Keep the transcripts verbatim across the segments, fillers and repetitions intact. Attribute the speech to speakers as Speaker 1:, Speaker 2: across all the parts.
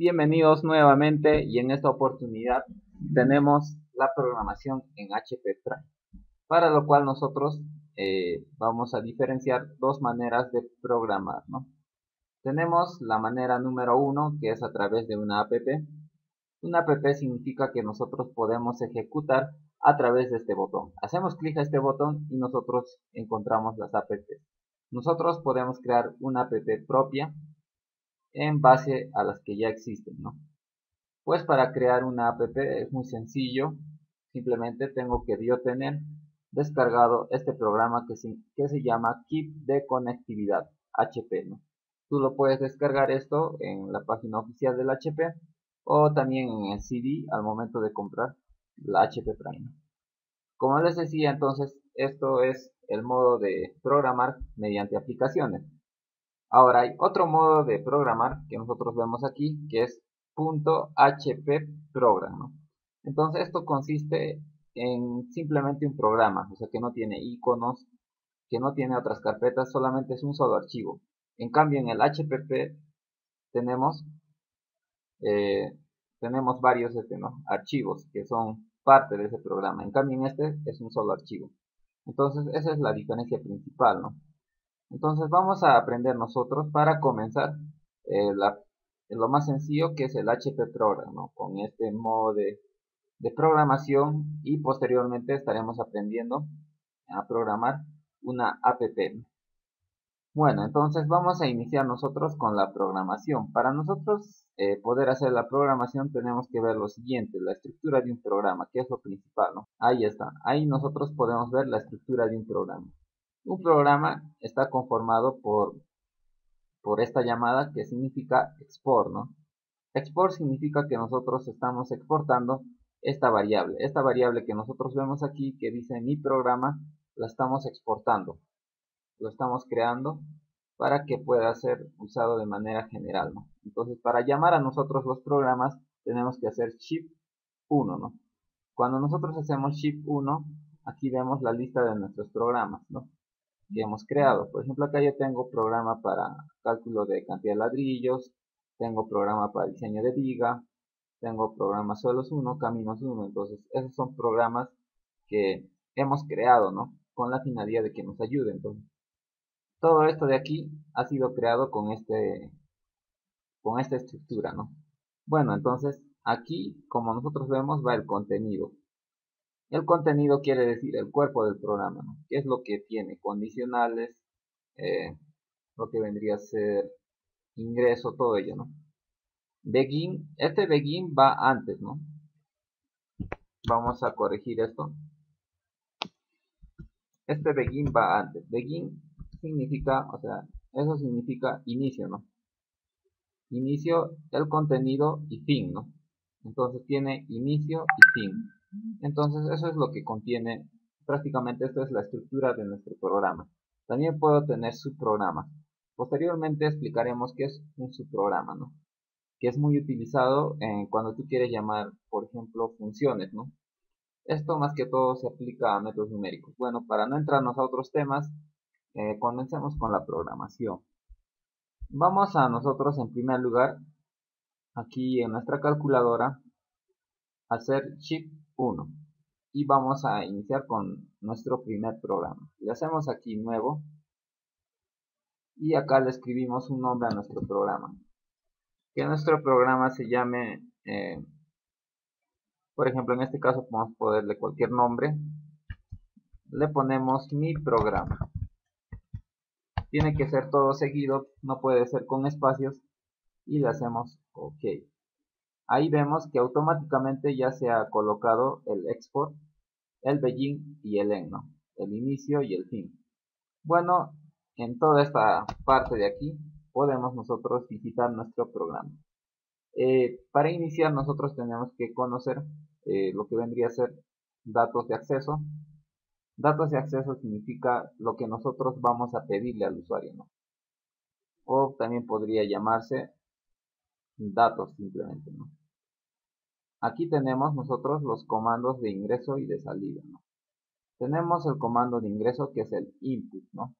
Speaker 1: Bienvenidos nuevamente y en esta oportunidad tenemos la programación en H P Prime, para lo cual nosotros eh, vamos a diferenciar dos maneras de programar, ¿no? Tenemos la manera número uno, que es a través de una app. Una app significa que nosotros podemos ejecutar a través de este botón. Hacemos clic a este botón y nosotros encontramos las apps. Nosotros podemos crear una app propia en base a las que ya existen, ¿no? Pues para crear una app es muy sencillo. Simplemente tengo que yo tener descargado este programa que se, que se llama Kit de Conectividad, H P, ¿no? Tú lo puedes descargar esto en la página oficial del H P o también en el C D al momento de comprar la H P Prime. Como les decía, entonces esto es el modo de programar mediante aplicaciones. Ahora hay otro modo de programar que nosotros vemos aquí, que es .hpprogram, ¿no? Entonces esto consiste en simplemente un programa, o sea que no tiene iconos, que no tiene otras carpetas, solamente es un solo archivo. En cambio en el H P P tenemos eh, tenemos varios este, ¿no? archivos que son parte de ese programa. En cambio en este es un solo archivo. Entonces esa es la diferencia principal, ¿no? Entonces vamos a aprender nosotros para comenzar eh, la, lo más sencillo, que es el H P Program, ¿no? Con este modo de, de programación, y posteriormente estaremos aprendiendo a programar una app. Bueno, entonces vamos a iniciar nosotros con la programación. Para nosotros eh, poder hacer la programación tenemos que ver lo siguiente: la estructura de un programa, que es lo principal, ¿no? Ahí está, ahí nosotros podemos ver la estructura de un programa. Un programa está conformado por, por esta llamada que significa export, ¿no? Export significa que nosotros estamos exportando esta variable. Esta variable que nosotros vemos aquí, que dice mi programa, la estamos exportando. Lo estamos creando para que pueda ser usado de manera general, ¿no? Entonces, para llamar a nosotros los programas, tenemos que hacer shift uno, ¿no? Cuando nosotros hacemos shift uno, aquí vemos la lista de nuestros programas, ¿no? que hemos creado. Por ejemplo, acá yo tengo programa para cálculo de cantidad de ladrillos, tengo programa para diseño de viga, tengo programa suelos uno, caminos uno. Entonces, esos son programas que hemos creado, ¿no? Con la finalidad de que nos ayuden. Entonces, todo esto de aquí ha sido creado con este con esta estructura, ¿no? Bueno, entonces aquí, como nosotros vemos, va el contenido. El contenido quiere decir el cuerpo del programa, ¿no? ¿Qué es lo que tiene? Condicionales, eh, lo que vendría a ser ingreso, todo ello, ¿no? Begin, este begin va antes, ¿no? Vamos a corregir esto. Este begin va antes. Begin significa, o sea, eso significa inicio, ¿no? Inicio, el contenido y fin, ¿no? Entonces tiene inicio y fin. Entonces eso es lo que contiene, prácticamente esto es la estructura de nuestro programa. También puedo tener subprogramas. Posteriormente explicaremos qué es un subprograma, ¿no? Que es muy utilizado en cuando tú quieres llamar, por ejemplo, funciones, ¿no? Esto más que todo se aplica a métodos numéricos. Bueno, para no entrarnos a otros temas, eh, comencemos con la programación. Vamos a nosotros en primer lugar, aquí en nuestra calculadora, hacer shift uno y vamos a iniciar con nuestro primer programa. Le hacemos aquí nuevo y acá le escribimos un nombre a nuestro programa. Que nuestro programa se llame, eh, por ejemplo, en este caso podemos ponerle cualquier nombre. Le ponemos mi programa. Tiene que ser todo seguido, no puede ser con espacios, y le hacemos OK. Ahí vemos que automáticamente ya se ha colocado el export, el begin y el end, ¿no? El inicio y el fin. Bueno, en toda esta parte de aquí podemos nosotros visitar nuestro programa. Eh, para iniciar nosotros tenemos que conocer eh, lo que vendría a ser datos de acceso. Datos de acceso significa lo que nosotros vamos a pedirle al usuario, ¿no? O también podría llamarse datos simplemente, ¿no? Aquí tenemos nosotros los comandos de ingreso y de salida, ¿no? Tenemos el comando de ingreso, que es el input, ¿no?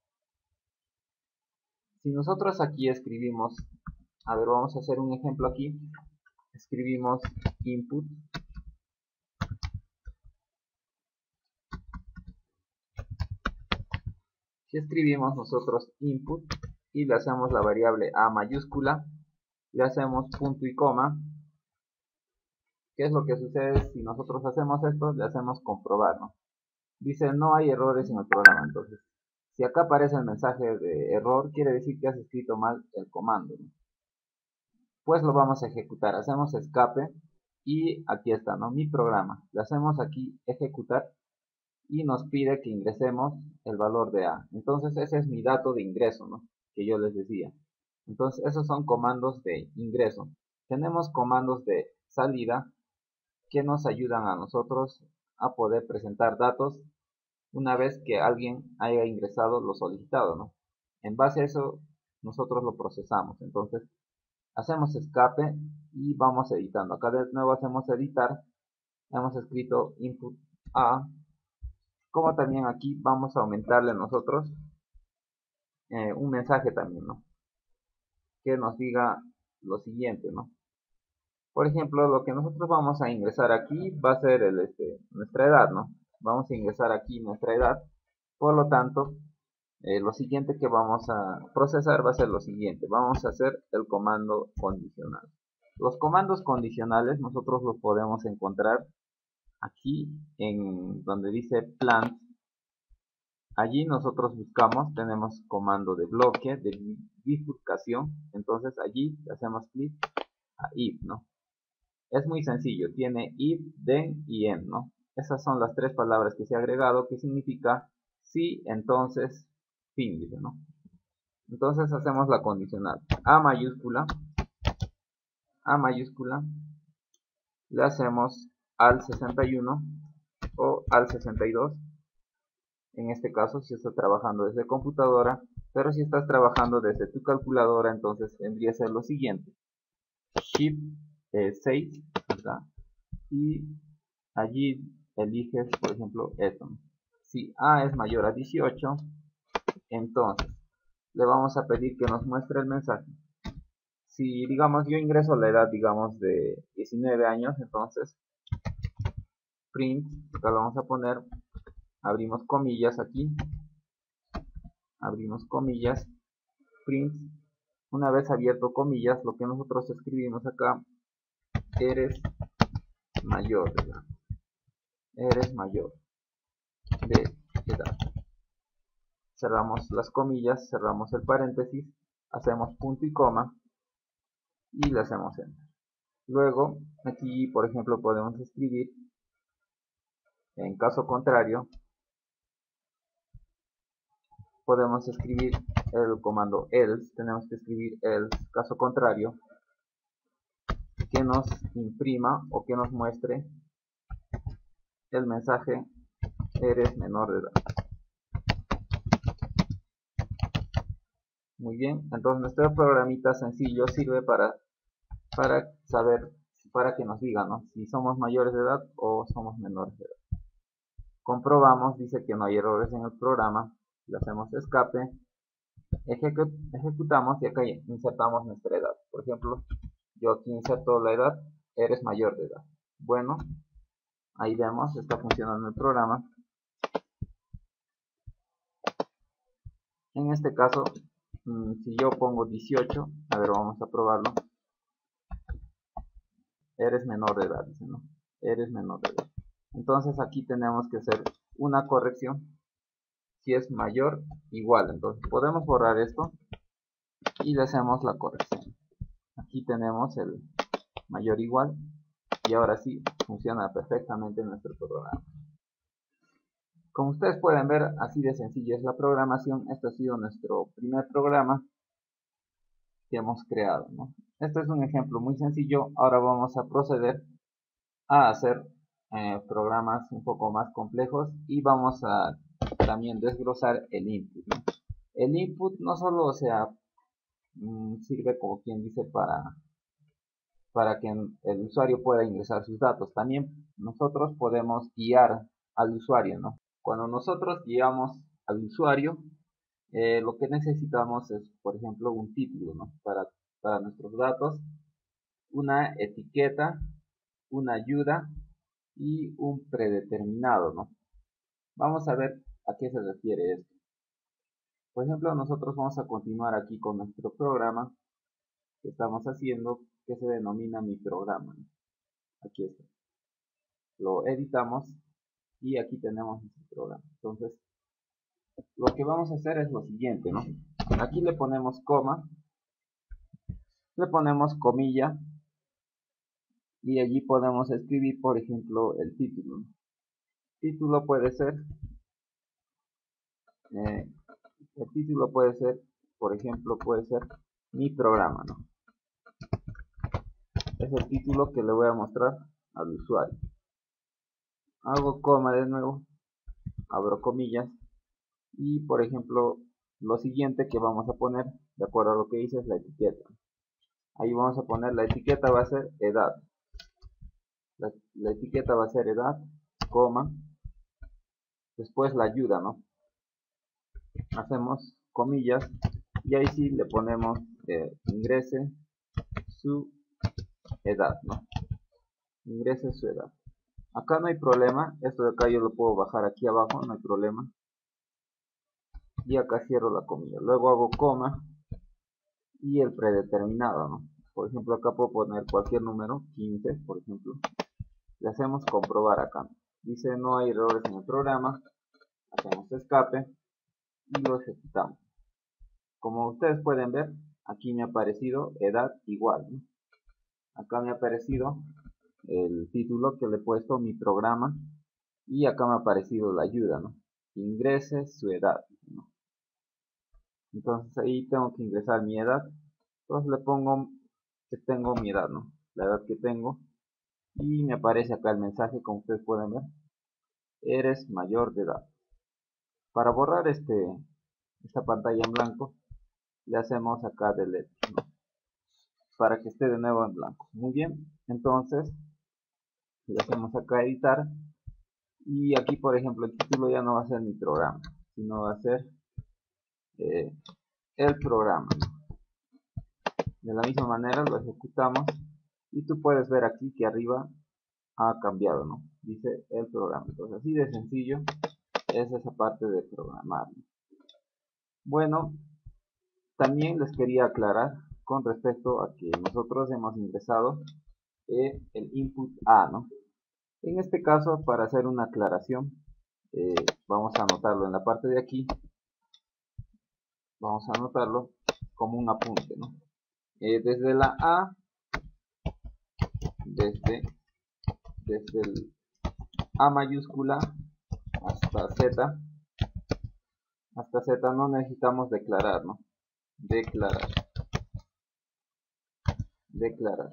Speaker 1: Si nosotros aquí escribimos, a ver, vamos a hacer un ejemplo aquí. escribimos input si escribimos nosotros input y le hacemos la variable a mayúscula, le hacemos punto y coma, ¿qué es lo que sucede si nosotros hacemos esto? Le hacemos comprobar, ¿no? Dice no hay errores en el programa. Entonces si acá aparece el mensaje de error, quiere decir que has escrito mal el comando, ¿no? Pues lo vamos a ejecutar. Hacemos escape y aquí está, ¿no? Mi programa. Le hacemos aquí ejecutar y nos pide que ingresemos el valor de A. Entonces ese es mi dato de ingreso, ¿no? Que yo les decía. Entonces esos son comandos de ingreso. Tenemos comandos de salida que nos ayudan a nosotros a poder presentar datos una vez que alguien haya ingresado lo solicitado, ¿no? En base a eso nosotros lo procesamos. Entonces hacemos escape y vamos editando. Acá de nuevo hacemos editar. Hemos escrito input A. Como también aquí vamos a aumentarle nosotros eh, un mensaje también, ¿no? Que nos diga lo siguiente, ¿no? Por ejemplo, lo que nosotros vamos a ingresar aquí va a ser el, este, nuestra edad, ¿no? Vamos a ingresar aquí nuestra edad. Por lo tanto, eh, lo siguiente que vamos a procesar va a ser lo siguiente. Vamos a hacer el comando condicional. Los comandos condicionales nosotros los podemos encontrar aquí en donde dice plant. Allí nosotros buscamos, tenemos comando de bloque, de bifurcación. Entonces allí hacemos clic a if, ¿no? Es muy sencillo, tiene if, then y end, ¿no? Esas son las tres palabras que se ha agregado, que significa si, entonces, fin, dice, ¿no? Entonces hacemos la condicional. A mayúscula, A mayúscula, le hacemos al sesenta y uno o al sesenta y dos. En este caso, si estás trabajando desde computadora, pero si estás trabajando desde tu calculadora, entonces vendría a ser lo siguiente. Shift eh, seis, ¿verdad? Y allí eliges, por ejemplo, esto. Si A es mayor a dieciocho, entonces le vamos a pedir que nos muestre el mensaje. Si, digamos, yo ingreso la edad, digamos, de diecinueve años, entonces print, acá lo vamos a poner, abrimos comillas aquí, abrimos comillas, print, una vez abierto comillas, lo que nosotros escribimos acá, eres mayor, ¿verdad? Eres mayor de edad. Cerramos las comillas, cerramos el paréntesis, hacemos punto y coma y le hacemos enter. Luego, aquí, por ejemplo, podemos escribir, en caso contrario, podemos escribir el comando else, tenemos que escribir else, caso contrario, que nos imprima o que nos muestre el mensaje eres menor de edad. Muy bien, entonces nuestro programita sencillo sirve para, para saber, para que nos diga, ¿no? Si somos mayores de edad o somos menores de edad. Comprobamos, dice que no hay errores en el programa, le hacemos escape, ejecu ejecutamos y acá insertamos nuestra edad. Por ejemplo, yo aquí inserto la edad, eres mayor de edad. Bueno, ahí vemos, está funcionando el programa. En este caso, si yo pongo dieciocho, a ver, vamos a probarlo. Eres menor de edad, dice, ¿no? Eres menor de edad. Entonces aquí tenemos que hacer una corrección. Si es mayor, igual. Entonces podemos borrar esto y le hacemos la corrección. Aquí tenemos el mayor igual y ahora sí funciona perfectamente nuestro programa. Como ustedes pueden ver, así de sencilla es la programación. Este ha sido nuestro primer programa que hemos creado, ¿no? Este es un ejemplo muy sencillo. Ahora vamos a proceder a hacer eh, programas un poco más complejos y vamos a también desglosar el input, ¿no? El input no solo, o sea, mmm, sirve como quien dice para, para que el usuario pueda ingresar sus datos. También nosotros podemos guiar al usuario, ¿no? Cuando nosotros guiamos al usuario, eh, lo que necesitamos es, por ejemplo, un título, ¿no? Para, para nuestros datos. una etiqueta, una ayuda y un predeterminado, ¿no? Vamos a ver a qué se refiere esto. Por ejemplo, nosotros vamos a continuar aquí con nuestro programa que estamos haciendo, que se denomina mi programa, ¿no? Aquí está. Lo editamos y aquí tenemos nuestro programa. Entonces, lo que vamos a hacer es lo siguiente, ¿no? Aquí le ponemos coma, le ponemos comilla y allí podemos escribir, por ejemplo, el título, ¿no? Título puede ser, eh, el título puede ser, por ejemplo, puede ser mi programa, ¿no? Es el título que le voy a mostrar al usuario. Hago coma de nuevo, abro comillas y, por ejemplo, lo siguiente que vamos a poner, de acuerdo a lo que dice, es la etiqueta. Ahí vamos a poner, la etiqueta va a ser edad. La, la etiqueta va a ser edad, coma, después la ayuda, ¿no? Hacemos comillas y ahí sí le ponemos eh, ingrese su edad, ¿no? Ingrese su edad. Acá no hay problema, esto de acá yo lo puedo bajar aquí abajo, no hay problema. Y acá cierro la comilla. Luego hago coma y el predeterminado, ¿no? Por ejemplo, acá puedo poner cualquier número, quince, por ejemplo. Le hacemos comprobar acá. Dice no hay errores en el programa. Hacemos escape y lo ejecutamos. Como ustedes pueden ver, aquí me ha aparecido edad igual, ¿no? Acá me ha aparecido el título que le he puesto mi programa y acá me ha aparecido la ayuda, ¿no? Ingrese su edad, ¿no? Entonces ahí tengo que ingresar mi edad. Entonces le pongo que tengo mi edad, ¿no? La edad que tengo. Y me aparece acá el mensaje, como ustedes pueden ver. Eres mayor de edad. Para borrar este, esta pantalla en blanco, le hacemos acá delete, ¿no? Para que esté de nuevo en blanco. Muy bien. Entonces, le hacemos acá editar. Y aquí, por ejemplo, el título ya no va a ser mi programa, sino va a ser eh, el programa, ¿no? De la misma manera lo ejecutamos y tú puedes ver aquí que arriba ha cambiado, ¿no? Dice el programa. Entonces así de sencillo es esa parte de programar, ¿no? Bueno, también les quería aclarar con respecto a que nosotros hemos ingresado eh, el input A, ¿no? En este caso, para hacer una aclaración, eh, vamos a anotarlo en la parte de aquí. Vamos a anotarlo como un apunte, ¿no? Eh, desde la A, desde, desde el A mayúscula hasta Z, hasta Z no necesitamos declarar, ¿no? Declarar, declarar,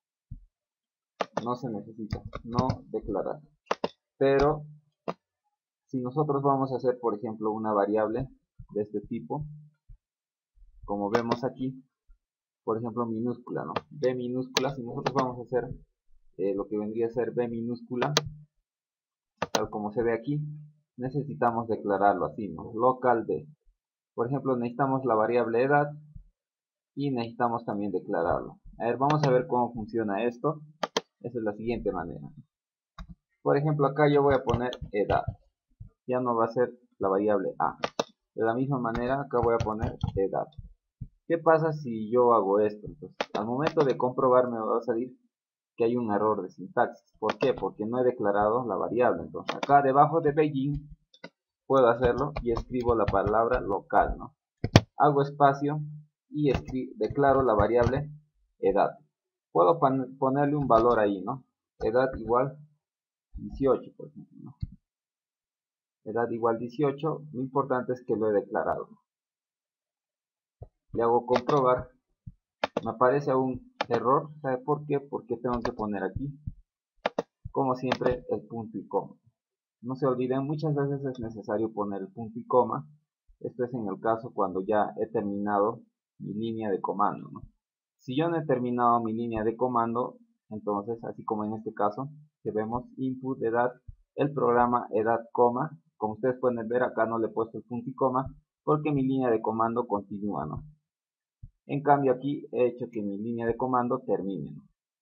Speaker 1: no se necesita, no declarar. Pero si nosotros vamos a hacer, por ejemplo, una variable de este tipo, como vemos aquí, por ejemplo, minúscula, ¿no? B minúscula, si nosotros vamos a hacer eh, lo que vendría a ser B minúscula, tal como se ve aquí, necesitamos declararlo así, ¿no? Local D. Por ejemplo, necesitamos la variable edad y necesitamos también declararlo. A ver, vamos a ver cómo funciona esto. Esa es la siguiente manera. Por ejemplo, acá yo voy a poner edad. Ya no va a ser la variable A. De la misma manera, acá voy a poner edad. ¿Qué pasa si yo hago esto? Entonces, al momento de comprobar me va a salir que hay un error de sintaxis. ¿Por qué? Porque no he declarado la variable. Entonces, acá debajo de Beijing puedo hacerlo y escribo la palabra local, ¿no? Hago espacio y declaro la variable edad. Puedo ponerle un valor ahí, ¿no? Edad igual dieciocho, por ejemplo, ¿no? Edad igual dieciocho, lo importante es que lo he declarado. Le hago comprobar, me aparece un error, ¿sabe por qué? Porque tengo que poner aquí, como siempre, el punto y coma. No se olviden, muchas veces es necesario poner el punto y coma. Esto es en el caso cuando ya he terminado mi línea de comando, ¿no? Si yo no he terminado mi línea de comando, entonces, así como en este caso, que vemos input edad, el programa edad, coma, como ustedes pueden ver, acá no le he puesto el punto y coma, porque mi línea de comando continúa, ¿no? En cambio aquí he hecho que mi línea de comando termine, ¿no?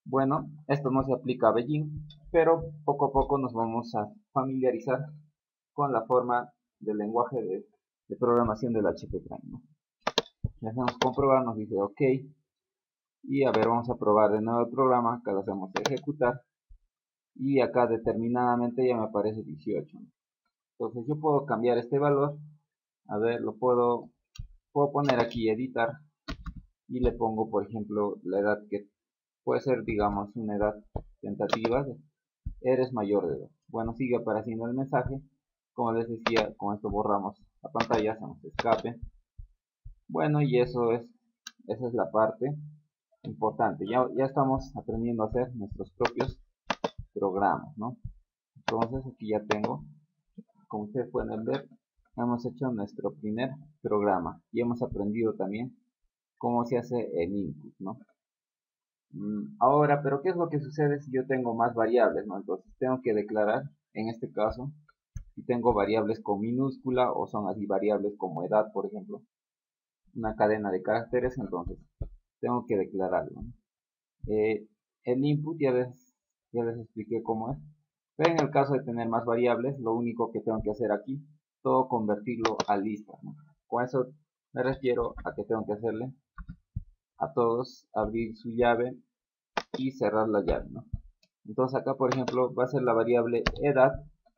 Speaker 1: Bueno, esto no se aplica a Beijing, pero poco a poco nos vamos a familiarizar con la forma del lenguaje de, de programación del H P Prime, ¿no? Le hacemos comprobar, nos dice OK, y a ver, vamos a probar de nuevo el programa. Acá lo hacemos ejecutar, y acá determinadamente ya me aparece dieciocho, ¿no? Entonces yo puedo cambiar este valor. A ver, lo puedo, puedo poner aquí editar, y le pongo, por ejemplo, la edad, que puede ser, digamos, una edad tentativa. Eres mayor de edad. Bueno, sigue apareciendo el mensaje. Como les decía, con esto borramos la pantalla, hacemos escape. Bueno, y eso es, esa es la parte importante. Ya, ya estamos aprendiendo a hacer nuestros propios programas, ¿no? Entonces aquí ya tengo, como ustedes pueden ver, hemos hecho nuestro primer programa y hemos aprendido también cómo se hace el input, ¿no? Mm, Ahora, pero ¿qué es lo que sucede si yo tengo más variables, ¿no? Entonces tengo que declarar, en este caso, si tengo variables con minúscula o son así variables como edad, por ejemplo, una cadena de caracteres, entonces tengo que declararlo, ¿no? Eh, el input ya les, ya les expliqué cómo es, pero en el caso de tener más variables, lo único que tengo que hacer aquí, todo convertirlo a lista, ¿no? Con eso me refiero a que tengo que hacerle a todos abrir su llave y cerrar la llave, ¿no? Entonces acá, por ejemplo, va a ser la variable edad,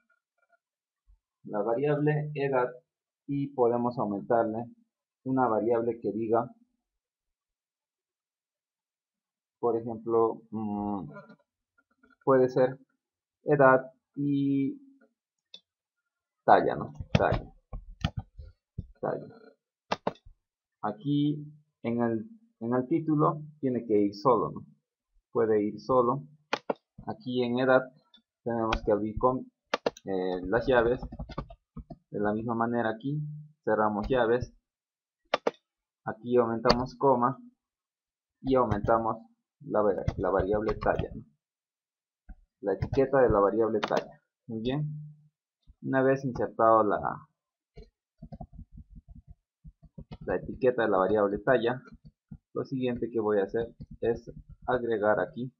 Speaker 1: la variable edad, y podemos aumentarle una variable que diga, por ejemplo, mmm, puede ser edad y talla, ¿no? Talla, talla. Aquí en el, en el título tiene que ir solo, ¿no? Puede ir solo. Aquí en edad tenemos que abrir con eh, las llaves. De la misma manera aquí cerramos llaves. Aquí aumentamos coma y aumentamos la, la variable talla, ¿no? La etiqueta de la variable talla. Muy bien. Una vez insertado la, la etiqueta de la variable talla, lo siguiente que voy a hacer es agregar aquí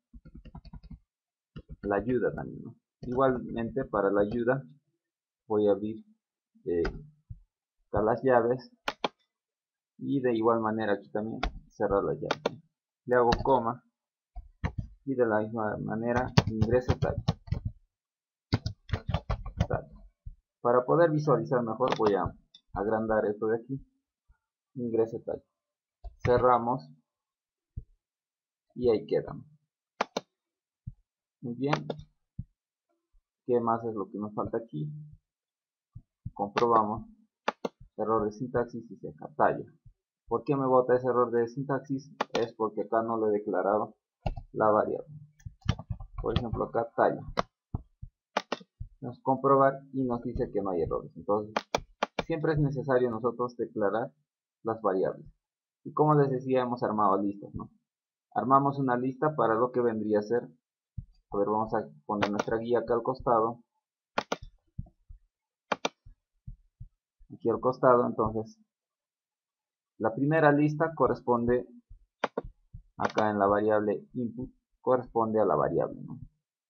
Speaker 1: la ayuda también, ¿no? Igualmente, para la ayuda voy a abrir eh, las llaves, y de igual manera aquí también cerrar la llave, ¿no? Le hago coma y de la misma manera ingreso talla, talla. Para poder visualizar mejor voy a agrandar esto de aquí, ingreso talla, cerramos y ahí queda. Muy bien. ¿Qué más es lo que nos falta aquí? Comprobamos. Error de sintaxis y se talla. ¿Por qué me bota ese error de sintaxis? Es porque acá no le he declarado la variable. Por ejemplo, acá talla. Vamos a comprobar y nos dice que no hay errores. Entonces, siempre es necesario nosotros declarar las variables. Y como les decía, hemos armado listas, ¿no? Armamos una lista para lo que vendría a ser. A ver, vamos a poner nuestra guía acá al costado. Aquí al costado, entonces, la primera lista corresponde acá en la variable input, corresponde a la variable, ¿no?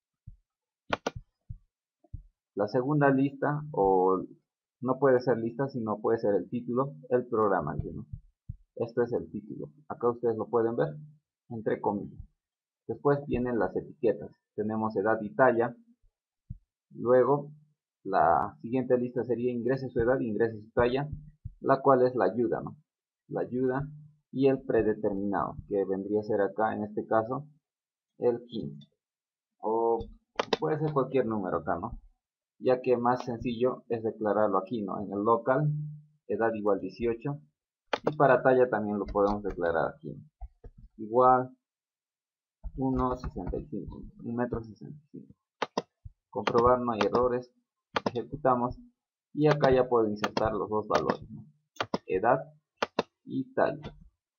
Speaker 1: La segunda lista, o no puede ser lista, sino puede ser el título, el programa, ¿no? Esto es el título. Acá ustedes lo pueden ver, entre comillas. Después vienen las etiquetas. Tenemos edad y talla. Luego, la siguiente lista sería ingrese su edad, ingrese su talla, la cual es la ayuda, ¿no? La ayuda y el predeterminado, que vendría a ser acá, en este caso, el quince. O puede ser cualquier número acá, ¿no? Ya que más sencillo es declararlo aquí, ¿no? En el local, edad igual dieciocho, y para talla también lo podemos declarar aquí, ¿no? Igual uno sesenta y cinco, un metro sesenta y cinco. Comprobar, no hay errores, ejecutamos, y acá ya puedo insertar los dos valores, ¿no? Edad y talla.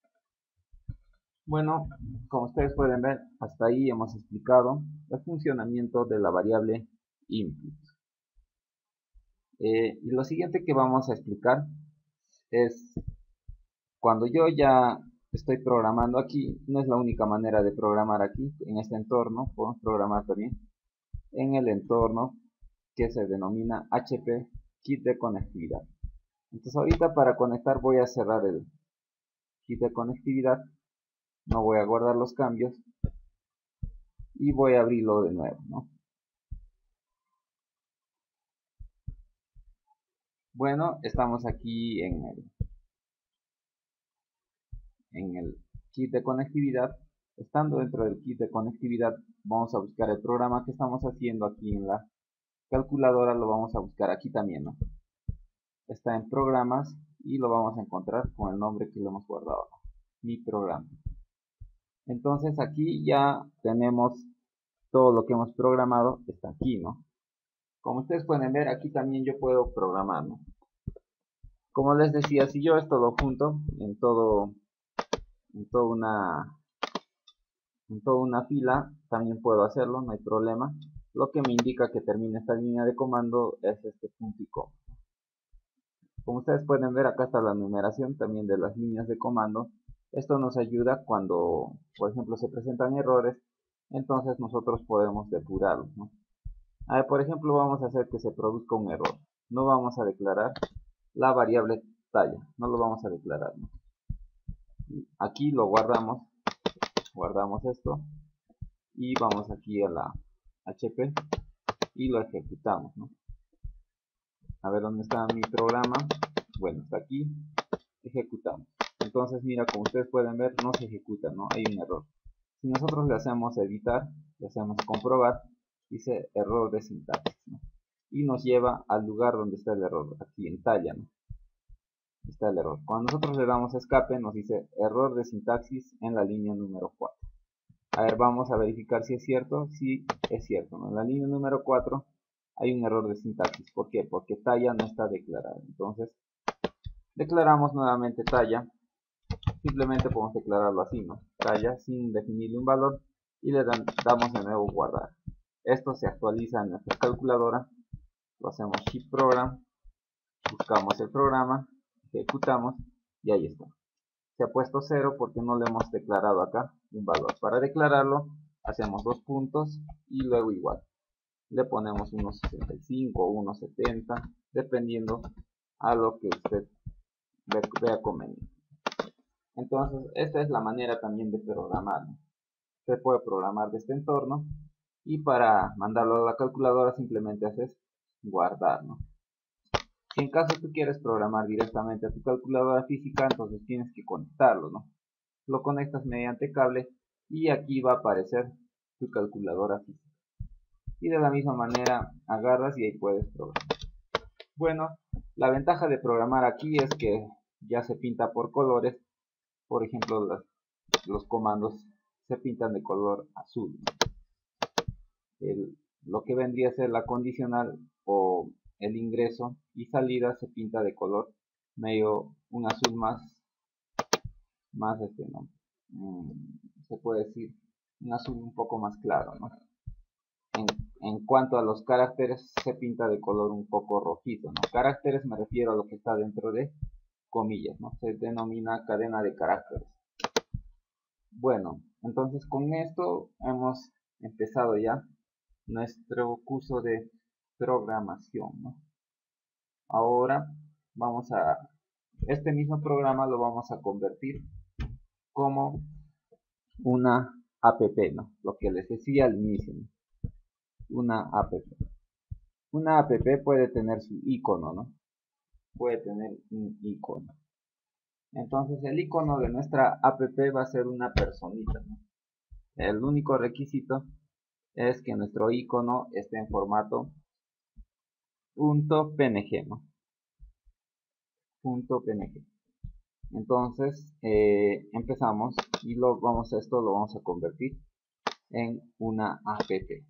Speaker 1: Bueno, como ustedes pueden ver, hasta ahí hemos explicado el funcionamiento de la variable input. Eh, y lo siguiente que vamos a explicar es cuando yo ya estoy programando aquí, no es la única manera de programar aquí, en este entorno, podemos programar también en el entorno que se denomina H P Kit de conectividad. Entonces ahorita para conectar voy a cerrar el kit de conectividad, no voy a guardar los cambios y voy a abrirlo de nuevo, ¿no? Bueno, estamos aquí en el, en el kit de conectividad. Estando dentro del kit de conectividad, vamos a buscar el programa que estamos haciendo aquí en la calculadora, lo vamos a buscar aquí también, ¿no? Está en programas y lo vamos a encontrar con el nombre que le hemos guardado, ¿no? Mi programa. Entonces aquí ya tenemos todo lo que hemos programado, está aquí, ¿no? Como ustedes pueden ver, aquí también yo puedo programar, ¿no? Como les decía, si yo esto lo junto en todo, en toda una, en toda una fila, también puedo hacerlo, no hay problema. Lo que me indica que termine esta línea de comando es este punto y coma. Como ustedes pueden ver, acá está la numeración también de las líneas de comando. Esto nos ayuda cuando, por ejemplo, se presentan errores, entonces nosotros podemos depurarlos, ¿no? A ver, por ejemplo, vamos a hacer que se produzca un error. No vamos a declarar la variable talla, no lo vamos a declarar, ¿no? Aquí lo guardamos, guardamos esto y vamos aquí a la H P y lo ejecutamos, ¿no? A ver dónde está mi programa. Bueno, está aquí, ejecutamos. Entonces mira, como ustedes pueden ver, no se ejecuta, ¿no? Hay un error. Si nosotros le hacemos editar, le hacemos comprobar, dice error de sintaxis, ¿no? Y nos lleva al lugar donde está el error, aquí en talla, ¿no? Está el error. Cuando nosotros le damos escape, nos dice error de sintaxis en la línea número cuatro. A ver, vamos a verificar si es cierto. Sí, es cierto, ¿no? En la línea número cuatro hay un error de sintaxis. ¿Por qué? Porque talla no está declarada. Entonces, declaramos nuevamente talla. Simplemente podemos declararlo así, ¿no? Talla sin definirle un valor y le dan, damos de nuevo guardar. Esto se actualiza en nuestra calculadora. Lo hacemos shift program, buscamos el programa, ejecutamos y ahí está. Se ha puesto cero porque no le hemos declarado acá un valor. Para declararlo hacemos dos puntos y luego igual. Le ponemos uno sesenta y cinco o uno setenta dependiendo a lo que usted vea conveniente. Entonces esta es la manera también de programar, ¿no? Se puede programar de este entorno y para mandarlo a la calculadora simplemente haces guardar, ¿no? Si en caso tú quieres programar directamente a tu calculadora física, entonces tienes que conectarlo, ¿no? Lo conectas mediante cable y aquí va a aparecer tu calculadora física. Y de la misma manera agarras y ahí puedes programar. Bueno, la ventaja de programar aquí es que ya se pinta por colores. Por ejemplo, los, los comandos se pintan de color azul, ¿no? El, lo que vendría a ser la condicional o el ingreso y salida se pinta de color medio un azul más más este, ¿no? Mm, se puede decir un azul un poco más claro, ¿no? En, en cuanto a los caracteres se pinta de color un poco rojizo, ¿no? Caracteres me refiero a lo que está dentro de comillas, ¿no? Se denomina cadena de caracteres. Bueno, entonces con esto hemos empezado ya nuestro curso de programación, ¿no? Ahora vamos a este mismo programa lo vamos a convertir como una app, ¿no? Lo que les decía al inicio, ¿no? Una app. Una app puede tener su icono, ¿no? Puede tener un icono. Entonces el icono de nuestra app va a ser una personita, ¿no? El único requisito es que nuestro icono esté en formato .png, ¿no? .png. Entonces eh, empezamos y lo vamos a esto lo vamos a convertir en una app.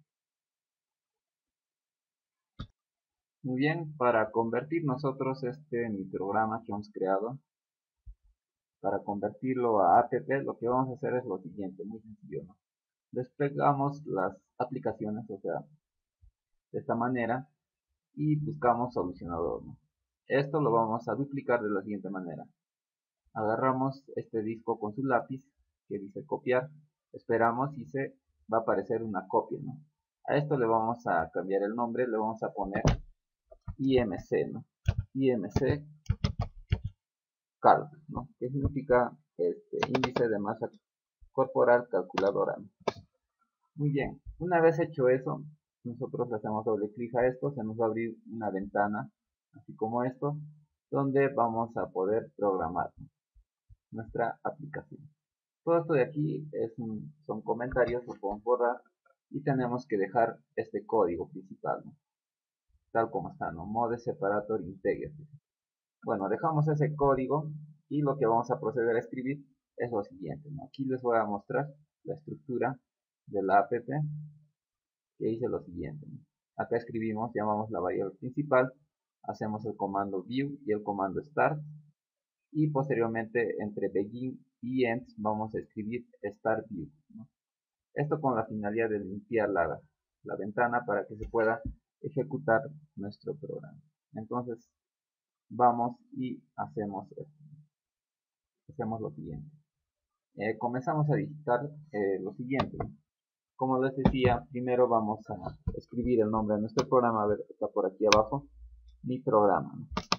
Speaker 1: Muy bien, para convertir nosotros este mi programa que hemos creado, para convertirlo a app, lo que vamos a hacer es lo siguiente, muy sencillo, ¿no? Desplegamos las aplicaciones, o sea, de esta manera, y buscamos solucionador, ¿no? Esto lo vamos a duplicar de la siguiente manera. Agarramos este disco con su lápiz que dice copiar, esperamos y se va a aparecer una copia, ¿no? A esto le vamos a cambiar el nombre, le vamos a poner I M C, ¿no? I M C Cal, ¿no? Que significa este, índice de masa corporal calculadora, ¿no? Muy bien, una vez hecho eso, nosotros le hacemos doble clic a esto, se nos va a abrir una ventana, así como esto, donde vamos a poder programar, ¿no?, nuestra aplicación. Todo esto de aquí es un, son comentarios, lo podemos borrar y tenemos que dejar este código principal, ¿no?, tal como está, ¿no? Mode separator integrity. Bueno, dejamos ese código y lo que vamos a proceder a escribir es lo siguiente, ¿no? Aquí les voy a mostrar la estructura de la app, que dice lo siguiente, ¿no? Acá escribimos, llamamos la variable principal, hacemos el comando view y el comando start, y posteriormente entre begin y end vamos a escribir start view, ¿no? Esto con la finalidad de limpiar la, la ventana para que se pueda ejecutar nuestro programa. Entonces vamos y hacemos esto. Hacemos lo siguiente. Eh, comenzamos a digitar eh, lo siguiente. Como les decía, primero vamos a escribir el nombre de nuestro programa. A ver, está por aquí abajo. Mi programa.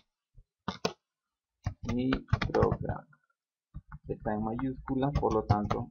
Speaker 1: Mi programa. Está en mayúscula, por lo tanto,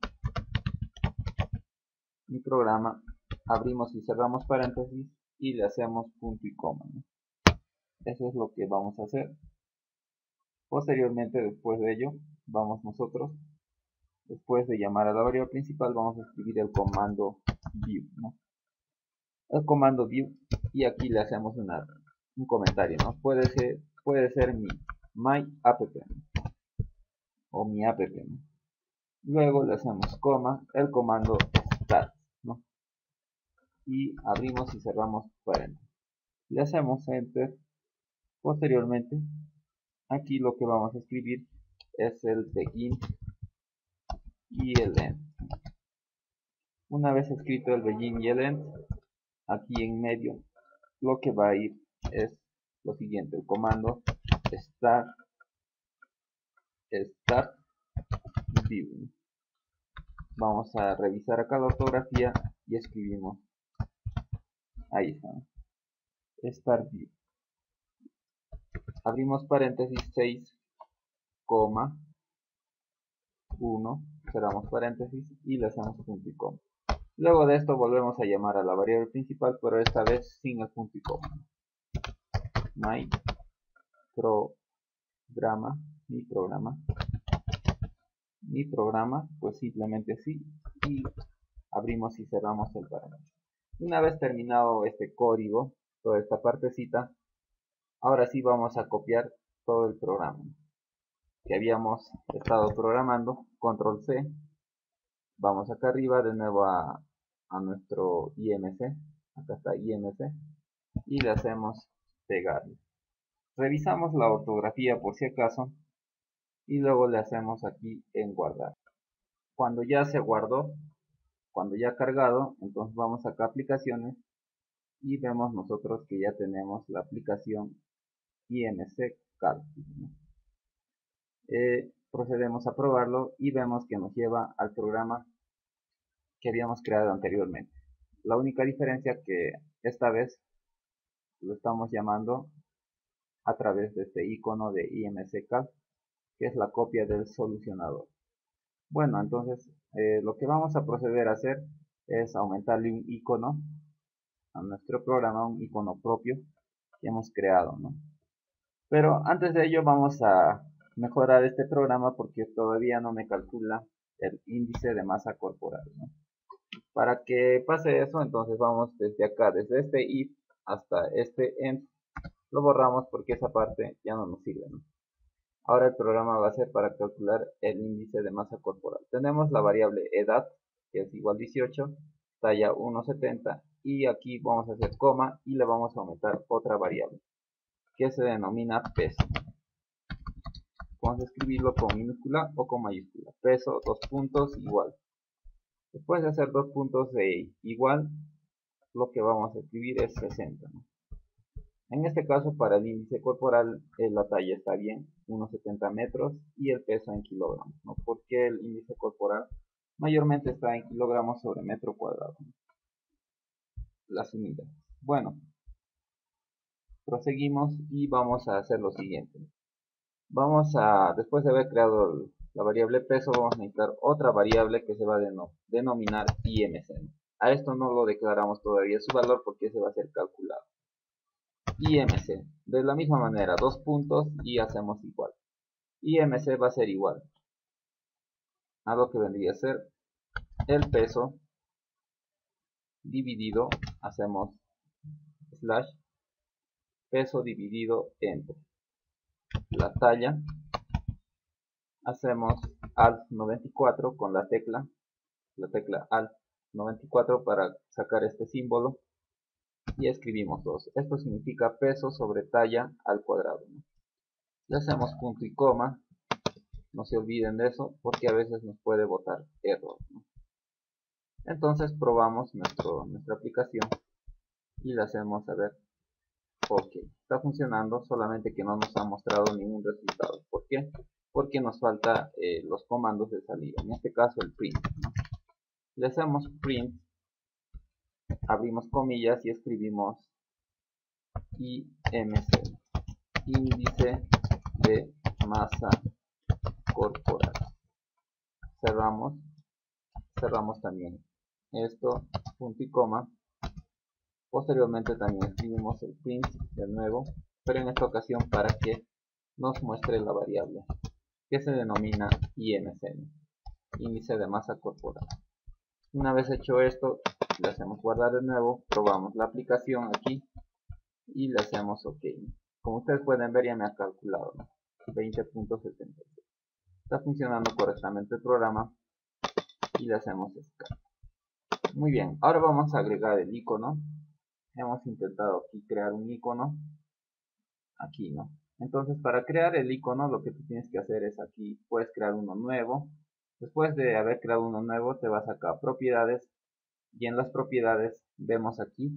Speaker 1: mi programa. Abrimos y cerramos paréntesis y le hacemos punto y coma, ¿no? Eso es lo que vamos a hacer. Posteriormente, después de ello, vamos nosotros, después de llamar a la variable principal, vamos a escribir el comando view, ¿no? El comando view, y aquí le hacemos una, un comentario, ¿no? Puede ser, puede ser mi my app, ¿no?, o mi app, ¿no? Luego le hacemos coma, el comando start, ¿no?, y abrimos y cerramos paréntesis. Le hacemos enter. Posteriormente, aquí lo que vamos a escribir es el begin y el end. Una vez escrito el begin y el end, aquí en medio lo que va a ir es lo siguiente: el comando start start view. Vamos a revisar acá la ortografía y escribimos, ahí está, start view. Abrimos paréntesis seis, uno, cerramos paréntesis y le hacemos punto y coma. Luego de esto volvemos a llamar a la variable principal, pero esta vez sin el punto y coma. My programa, mi programa, mi programa, pues simplemente así, y abrimos y cerramos el paréntesis. Una vez terminado este código, toda esta partecita, ahora sí vamos a copiar todo el programa que habíamos estado programando. Control C, vamos acá arriba de nuevo a, a nuestro I M C, acá está I M C, y le hacemos pegar. Revisamos la ortografía por si acaso y luego le hacemos aquí en guardar. Cuando ya se guardó, cuando ya ha cargado, entonces vamos acá a aplicaciones y vemos nosotros que ya tenemos la aplicación I M C Calculus, ¿no? Eh, procedemos a probarlo y vemos que nos lleva al programa que habíamos creado anteriormente. La única diferencia que esta vez lo estamos llamando a través de este icono de I M C Cal, que es la copia del solucionador. Bueno, entonces eh, lo que vamos a proceder a hacer es aumentarle un icono a nuestro programa, un icono propio que hemos creado, ¿no? Pero antes de ello vamos a mejorar este programa porque todavía no me calcula el índice de masa corporal, ¿no? Para que pase eso, entonces vamos desde acá, desde este if hasta este end, lo borramos porque esa parte ya no nos sirve, ¿no? Ahora el programa va a ser para calcular el índice de masa corporal. Tenemos la variable edad, que es igual a dieciocho, talla uno setenta, y aquí vamos a hacer coma y le vamos a aumentar otra variable que se denomina peso. Vamos a escribirlo con minúscula o con mayúscula. Peso, dos puntos, igual. Después de hacer dos puntos de igual, lo que vamos a escribir es sesenta, ¿no? En este caso, para el índice corporal, eh, la talla está bien, unos setenta metros, y el peso en kilogramos, ¿no? Porque el índice corporal mayormente está en kilogramos sobre metro cuadrado, ¿no? Las unidades. Bueno, proseguimos y vamos a hacer lo siguiente. Vamos a, después de haber creado el, la variable peso, vamos a necesitar otra variable que se va a deno, denominar I M C. A esto no lo declaramos todavía su valor porque ese va a ser calculado. I M C, de la misma manera, dos puntos y hacemos igual. I M C va a ser igual a lo que vendría a ser el peso dividido, hacemos slash peso dividido entre la talla, hacemos alt noventa y cuatro con la tecla, la tecla alt noventa y cuatro para sacar este símbolo y escribimos dos. Esto significa peso sobre talla al cuadrado, ¿no? Le hacemos punto y coma, no se olviden de eso porque a veces nos puede botar error, ¿no? Entonces probamos nuestro, nuestra aplicación y le hacemos a ver, ok, está funcionando, solamente que no nos ha mostrado ningún resultado. ¿Por qué? Porque nos falta eh, los comandos de salida, en este caso el print, ¿no? Le hacemos print, abrimos comillas y escribimos I M C, índice de masa corporal. Cerramos, cerramos también esto, punto y coma. Posteriormente también escribimos el print de nuevo, pero en esta ocasión para que nos muestre la variable que se denomina I M C, índice de masa corporal. Una vez hecho esto, le hacemos guardar de nuevo, probamos la aplicación aquí y le hacemos OK. Como ustedes pueden ver, ya me ha calculado, ¿no? veinte punto setenta y seis. Está funcionando correctamente el programa y le hacemos escape. Muy bien, ahora vamos a agregar el icono. Hemos intentado aquí crear un icono aquí, ¿no? Entonces, para crear el icono, lo que tú tienes que hacer es aquí, puedes crear uno nuevo. Después de haber creado uno nuevo, te vas acá a propiedades y en las propiedades vemos aquí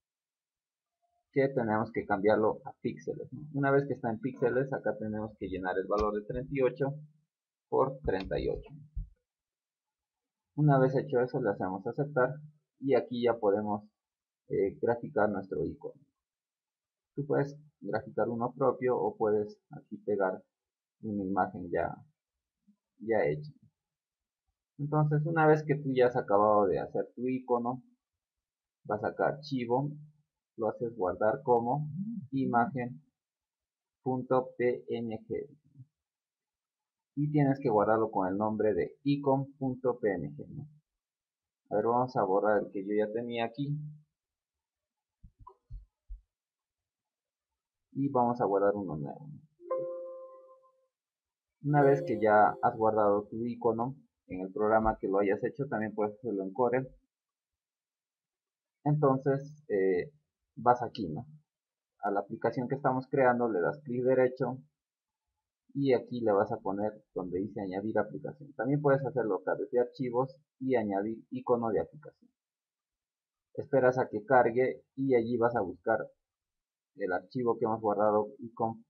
Speaker 1: que tenemos que cambiarlo a píxeles, ¿no? Una vez que está en píxeles, acá tenemos que llenar el valor de treinta y ocho por treinta y ocho. Una vez hecho eso, le hacemos aceptar y aquí ya podemos eh, graficar nuestro icono. Tú puedes graficar uno propio o puedes aquí pegar una imagen ya, ya hecha. Entonces, una vez que tú ya has acabado de hacer tu icono, vas acá a archivo, lo haces guardar como imagen.png y tienes que guardarlo con el nombre de icon.png, ¿no? A ver, vamos a borrar el que yo ya tenía aquí y vamos a guardar uno nuevo. Una vez que ya has guardado tu icono en el programa que lo hayas hecho, también puedes hacerlo en Corel. Entonces eh, vas aquí, ¿no? A la aplicación que estamos creando, le das clic derecho y aquí le vas a poner donde dice añadir aplicación. También puedes hacerlo acá desde archivos y añadir icono de aplicación. Esperas a que cargue y allí vas a buscar el archivo que hemos guardado icon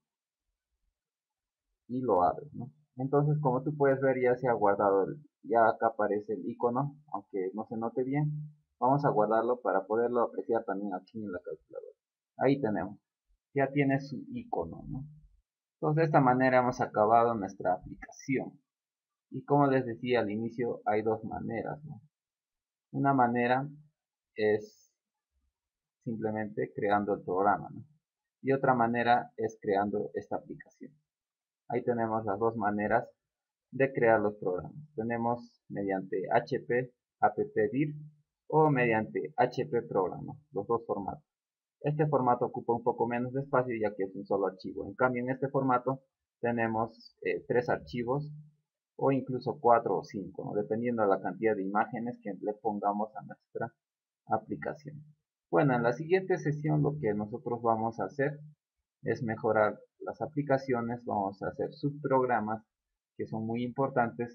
Speaker 1: y lo abres, ¿no? Entonces, como tú puedes ver, ya se ha guardado, el, ya acá aparece el icono, aunque no se note bien. Vamos a guardarlo para poderlo apreciar también aquí en la calculadora. Ahí tenemos, ya tiene su icono, ¿no? Entonces, de esta manera hemos acabado nuestra aplicación. Y como les decía al inicio, hay dos maneras, ¿no? Una manera es simplemente creando el programa, ¿no? Y otra manera es creando esta aplicación. Ahí tenemos las dos maneras de crear los programas. Tenemos mediante H P, appdir o mediante H P program, ¿no? Los dos formatos. Este formato ocupa un poco menos de espacio ya que es un solo archivo. En cambio, en este formato tenemos eh, tres archivos o incluso cuatro o cinco, ¿no? Dependiendo de la cantidad de imágenes que le pongamos a nuestra aplicación. Bueno, en la siguiente sesión lo que nosotros vamos a hacer es mejorar las aplicaciones, vamos a hacer subprogramas que son muy importantes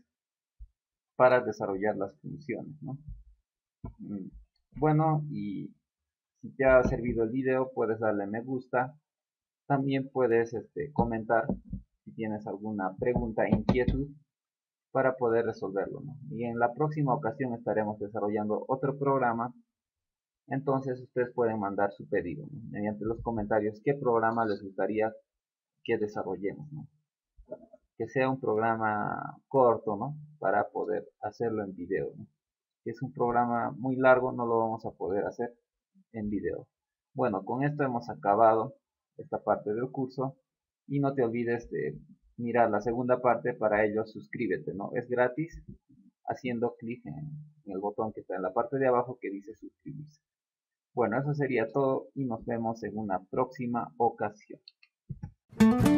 Speaker 1: para desarrollar las funciones, ¿no? Bueno, y Si te ha servido el video, puedes darle me gusta. También puedes este, comentar si tienes alguna pregunta, inquietud, para poder resolverlo, ¿no? Y en la próxima ocasión estaremos desarrollando otro programa. Entonces ustedes pueden mandar su pedido, ¿no?, mediante los comentarios, qué programa les gustaría que desarrollemos, ¿no? Que sea un programa corto, ¿no?, para poder hacerlo en video, ¿no? Si es un programa muy largo, no lo vamos a poder hacer en video. Bueno, con esto hemos acabado esta parte del curso y no te olvides de mirar la segunda parte. Para ello suscríbete, ¿no? Es gratis haciendo clic en, en el botón que está en la parte de abajo que dice suscribirse. Bueno, eso sería todo y nos vemos en una próxima ocasión.